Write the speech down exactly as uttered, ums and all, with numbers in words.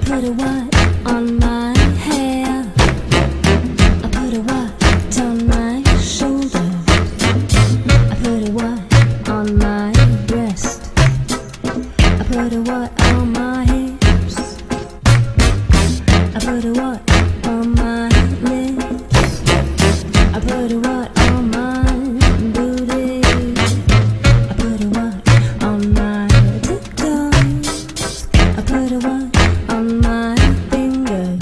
put a what on my hair. I put a what on my shoulder. I put a what on my breast. I put a what on my hips. I put a what on my lips. I put a what on my booty. I put a what on my tiptoes. I put a what on my fingers.